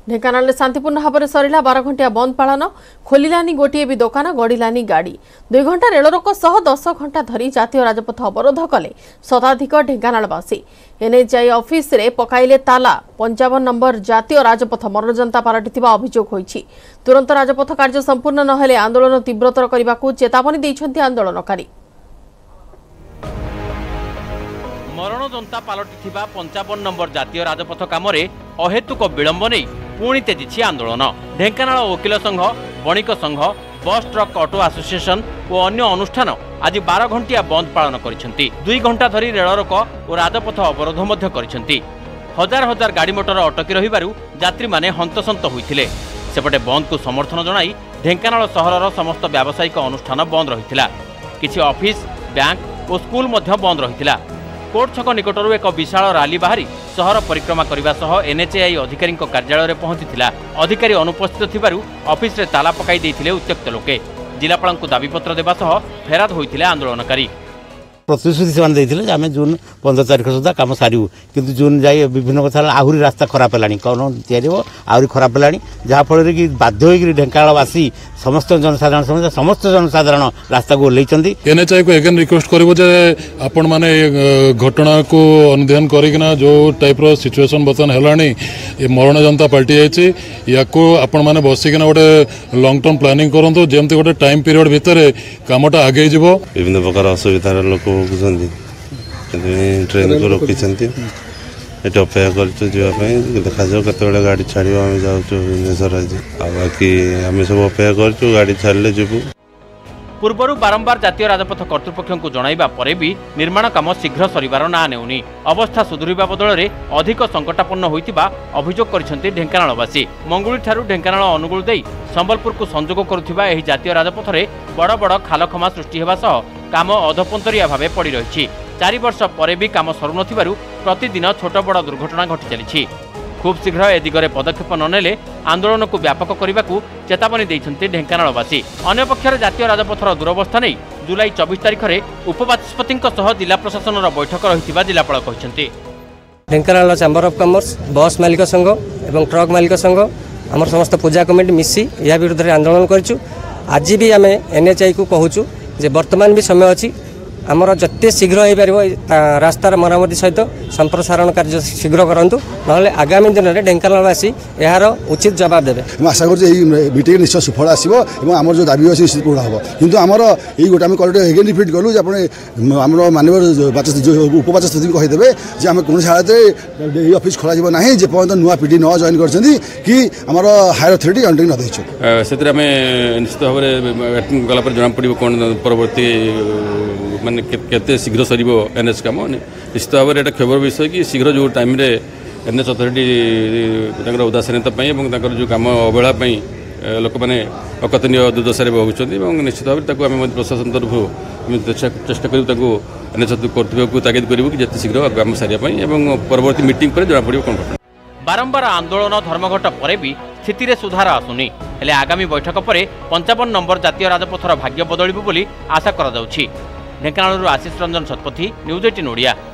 ढेंकानाल शांतिपूर्ण भाव में सरला 12 घंटिया बंद पालन खोलानी गोटे भी दुकान गड़ानी गाड़ी 2 घंटा रेलरोक सह 10 घंटा धरी जातीय राजपथ अवरोध कले शताधिक ढेंकानालवासी एनएचआई ऑफिस रे पकाइले ताला 55 नंबर जातीय राजपथ मनोरंजनता पलटिथिबा अभियोग होईछि। तुरंत राजपथ कार्य संपूर्ण नहेले आंदोलन तीव्रतर करने को चेतावनी दैछन्ति आंदोलनकारी। मरणजंता पलटिथिबा 55 नंबर जातीय राजपथ कामरे अहेतुक विलंब नहीं पुणी तेजी आंदोलन। ढेंकानाल वकिल संघ, बणिक संघ, बस ट्रक ऑटो एसोसिएशन और अन्य अनुष्ठान आज 12 घंटिया बंद पालन करिसेंती। 2 घंटा धरी रेलरोक और राजपथ अवरोध मध्य करिसेंती। हजार हजार गाड़ी मोटर अटकी रहिबारु यात्री माने हंतसंत होइथिले। सेपटे बंद को समर्थन जणाई ढेंकानाल सहरर समस्त व्यावसायिक अनुष्ठान बंद रहिथिला। किछि ऑफिस, बैंक और स्कूल मध्य बंद रहिथिला। कोर्ट छक निकटरू एक विशाल रैली बाहरी सहर परिक्रमा करने सह एनएचआई अधिकारी कार्यालय में पहुंची। अधिकारी अनुपस्थित थिबारु ऑफिस रे ताला पकाई देथिले उत्त्यक्त लोके। जिलापाल को दाबीपत्र देवा सह फेराद होइथिले आंदोलनकारी। प्रतिश्रुति से आम जून 15 तारिख सुधा कम सारू किंतु जून जाए विभिन्न कथा आहरी रास्ता खराब है कौन आहरी खराब है जहाँफल कि बाध्य हो ढेंकानालवासी समस्त जनसाधारण समस्त जनसाधारण रास्ता को ओह्लैंती। एनएचआई को एगेन रिक्वेस्ट करिवो जे आपण माने घटना को अनुध्यान करिकना जो टाइप रो सिचुएशन बर्तमान हेलानी ए मरण जनता पलटि जाइछि याको आपण माने बसिकना गोटे लॉन्ग टर्म प्लानिंग करंतु जेमति गोटे टाइम पीरियड भितर कामटा आगे जिवो। विभिन्न प्रकार असुविधार लोक ट्रेन को रोकी अपेक्षा कर देखा जाऊ कत गाड़ी छाड़ आम जाऊँ भुवनेश्वर आज बाकी आम सब अपेक्षा कर गाड़ी छाड़े जीवु। पूर्व बारंबार जातीय राजपथ कर्तृपक्ष को जणाइबा परे भी निर्माण काम शीघ्र सरिबार ना नेउनी। अवस्था सुधुरिबा बदल में अधिक संकटापन्न होइतिबा अभियोग करिसेंति ढेंकानालवासी। मंगुली ठारू ढेंकानाल अनुगुल देई संबलपुर को संजोग करुथिबा एही जातीय राजपथ रे बड़ बड़ खालखमा सृष्टि हेबा सह काम अधपंतरिया भावे पड़ी रहिछि। 4 वर्ष परे भी काम सरू नथिबारु प्रतिदिन छोट बड़ दुर्घटना घटी चलिछि। खूब शीघ्र ए दिगरे पदक्षेप ननेले आंदोलन को व्यापक करने को चेतावनी देइछन्ति ढेंकानालवासी। अन्य पक्षर जातीय राजपथर दुरवस्था नहीं जुलाई 24 तारिख में उपबाचस्पति जिला प्रशासन बैठक रही जिलापाल कहते। ढेंकानाल चैम्बर ऑफ कॉमर्स, बस मालिक संघ और ट्रक मालिक संघ आम समस्त पूजा कमिटी मिसी या विरुद्ध में आंदोलन करूँ। आज भी आम एनएचआई को कहूँ जे वर्तमान भी समय अच्छी आमर जते शीघ्र हो पार रास्तार मरामती सहित संप्रसारण कार्य शीघ्र करूँ ना आगामी दिन में ढेंकानालवासी यार उचित जवाब देवे। आशा करटे निश्चय सुफल आसो आम जो दाबी अच्छी निश्चित पूरा हम कितु आमर ये गोटे आम कल एगेन रिपीट कलु आम माननीय उपबाचस्पति कहीदेवे जे आम कौन हालत ऑफिस खोल ना जेपर्यंत नुआ पीडी न जॉइन कर हायर अथॉरिटी अंडरिंग न से निश्चित भाव में गलापर जना पड़ कौन परवर्ती माने केते शीघ्र सर एनएच कम निश्चित भाव में खबर विषय कि शीघ्र जो टाइम रे एनएच अथॉरिटी उदासीनता जो कम अवहेला लोक मैंने अकथनीय दुर्दशा भोगुंट निश्चित भाव में प्रशासन तरफ चेष्टा करूँ एनएच कर्तव्य को तागिद करूँ कि जिते शीघ्र कम सारे परवर्ती मीटिंग पर जना पड़ कौन। बारंबार आंदोलन धर्मघट पर भी स्थिति रे सुधार आसुनी हेले आगामी बैठक पर 55 नंबर जातीय राजपथर भाग्य बदलिबो बोली आशा करा जाउछि। ढेंकानालରୁ आशीष रंजन शतपथी, न्यूज 18 ओडिया।